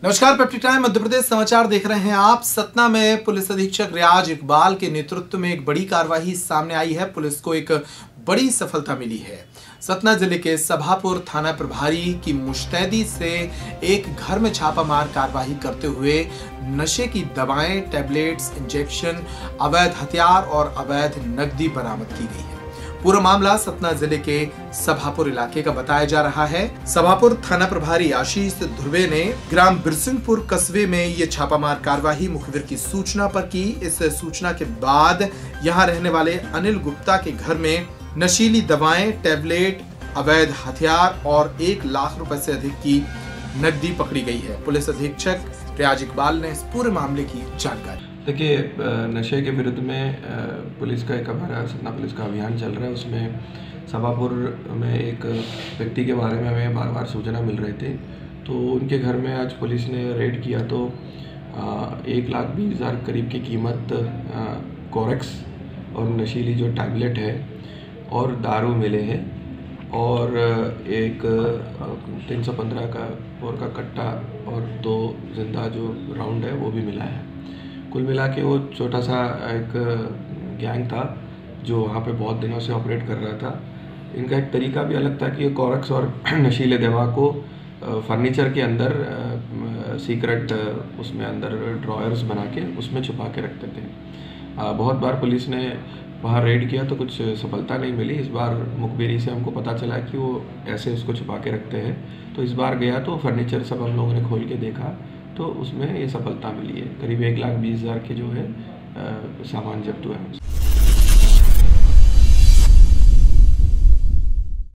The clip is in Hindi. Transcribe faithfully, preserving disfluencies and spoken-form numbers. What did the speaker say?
नमस्कार, पेप्टी टाइम मध्य प्रदेश समाचार देख रहे हैं आप। सतना में पुलिस अधीक्षक रियाज इकबाल के नेतृत्व में एक बड़ी कार्रवाई सामने आई है। पुलिस को एक बड़ी सफलता मिली है। सतना जिले के सभापुर थाना प्रभारी की मुस्तैदी से एक घर में छापामार कार्रवाई करते हुए नशे की दवाएं, टैबलेट्स, इंजेक्शन, अवैध हथियार और अवैध नकदी बरामद की गई है। पूरा मामला सतना जिले के सभापुर इलाके का बताया जा रहा है। सभापुर थाना प्रभारी आशीष ध्रुवे ने ग्राम बिरसिंहपुर कस्बे में ये छापामार कार्रवाई मुखबिर की सूचना पर की। इस सूचना के बाद यहां रहने वाले अनिल गुप्ता के घर में नशीली दवाएं, टैबलेट, अवैध हथियार और एक लाख रुपए से अधिक की नकदी पकड़ी गई है। पुलिस अधीक्षक रियाज इकबाल ने इस पूरे मामले की जानकारी। देखिए, नशे के विरुद्ध में पुलिस का एक हमारा सतना पुलिस का अभियान चल रहा है। उसमें सभापुर में एक व्यक्ति के बारे में हमें बार बार सूचना मिल रही थी, तो उनके घर में आज पुलिस ने रेड किया तो एक लाख बीस हज़ार करीब की कीमत कोरेक्स और नशीली जो टैबलेट है और दारू मिले हैं और एक तीन सौ पंद्रह का और का कट्टा और दो जिंदा जो राउंड है वो भी मिला है। कुल मिला के वो छोटा सा एक गैंग था जो वहाँ पे बहुत दिनों से ऑपरेट कर रहा था। इनका एक तरीका भी अलग था कि ये कोरेक्स और नशीले दवा को फर्नीचर के अंदर सीक्रेट उसमें अंदर ड्रॉयर्स बना के उसमें छुपा के रखते थे। बहुत बार पुलिस ने वहाँ रेड किया तो कुछ सफलता नहीं मिली। इस बार मुखबिरी से हमको पता चला कि वो ऐसे उसको छुपा के रखते हैं, तो इस बार गया तो फर्नीचर सब हम लोगों ने खोल के देखा तो उसमें ये सफलता मिली है। करीब एक लाख बीस हज़ार के जो है सामान जब्त हुआ है।